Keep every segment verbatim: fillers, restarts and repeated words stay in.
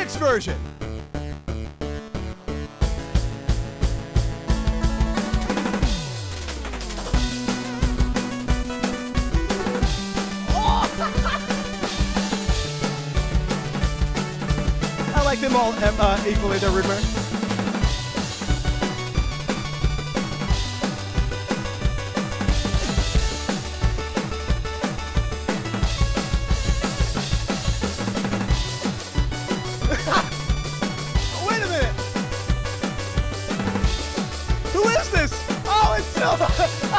remix version. I like them all uh, equally. They're rude. Wait a minute. Who is this? Oh, it's Silva.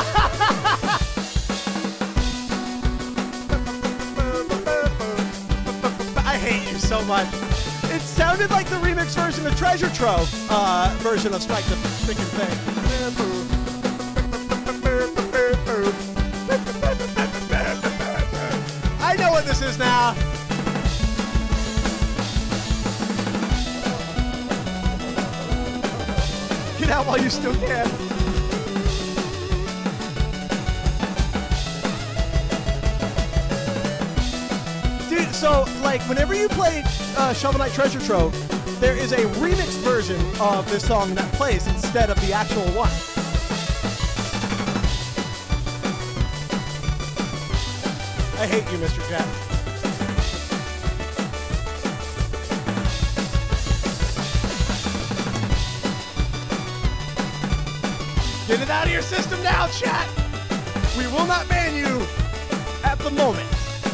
I hate you so much. It sounded like the remix version of Treasure Trove uh, version of Strike the freaking thing. I know what this is now. Get out while you still can. Dude, so, like, whenever you play uh, Shovel Knight Treasure Trove, there is a remix version of this song that plays instead of the actual one. I hate you, Mister Jet. Get it out of your system now, chat! We will not ban you at the moment.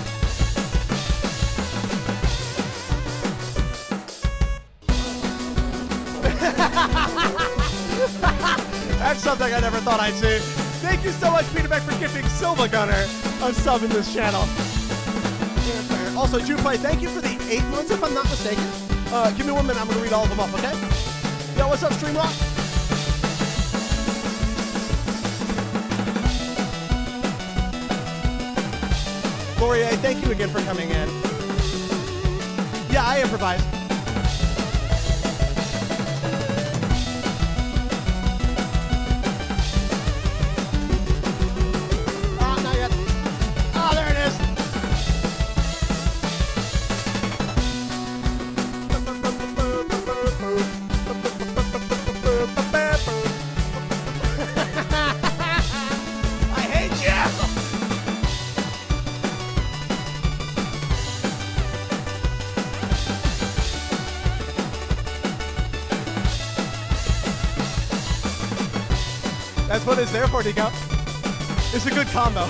That's something I never thought I'd see. Thank you so much, Peter Beck, for gifting Silva Gunner a sub in this channel. Also, Juplay, thank you for the eight months, if I'm not mistaken. Uh, give me one minute, I'm going to read all of them up, okay? Yo, what's up, Streamlock? Laurier, thank you again for coming in. Yeah, I improvised. That's what it's there for, Nico. It's a good combo.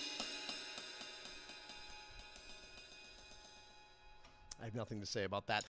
I have nothing to say about that.